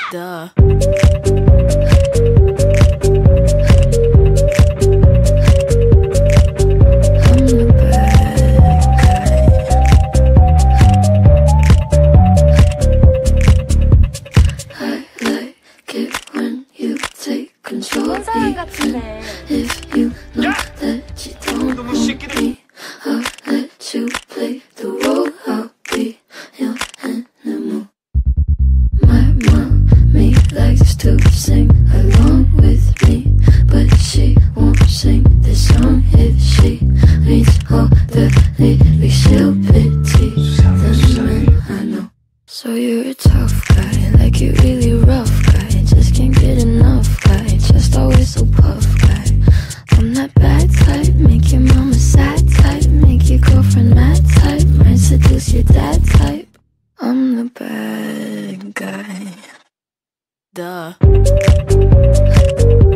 Duh. 좋은 사람 같은데. If you know that you don't want me, I'll let you play the role. I'll be your animal. My mommy likes to sing along with me, but she won't sing this song if she reads all the lyrics. She'll pity the men I know. So you're a tough guy, like you're really rough guy. Just can't get enough guy, just always so puff guy. I'm that bad type, make your mama sad type, make your girlfriend mad type, might seduce your dad type. I'm the bad guy. Duh.